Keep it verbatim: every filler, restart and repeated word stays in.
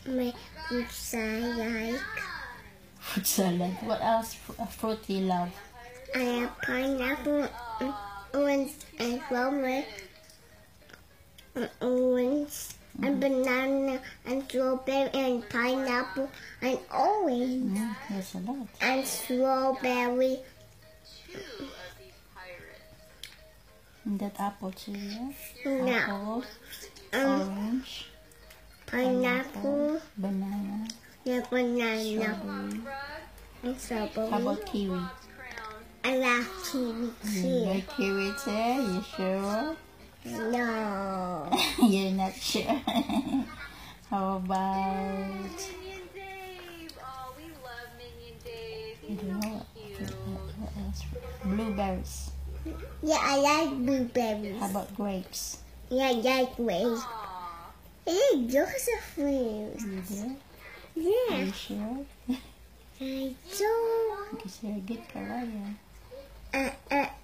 My fruits I like. Fruit salad. What else fr- uh, fruit you love? I have pineapple, mm, orange, and strawberry, and orange, and banana, and strawberry, and pineapple, and orange, Mm, there's a lot. and strawberry. And that apple too, yeah? No. Apple, Um, orange, pineapple, banana, and banana, strawberry. and How strawberry. about kiwi? I like kiwi You too. like kiwi too? You sure? No. You're not sure. How about Minion Dave. Oh, we love Minion Dave. I He's don't know so what, cute. what else? Blueberries. Yeah, I like blueberries. How about grapes? Yeah, I like grapes. Aw. Hey, those are fruits. You do? Are Yeah, you sure? I do. Because you're a good Korean. Uh, uh,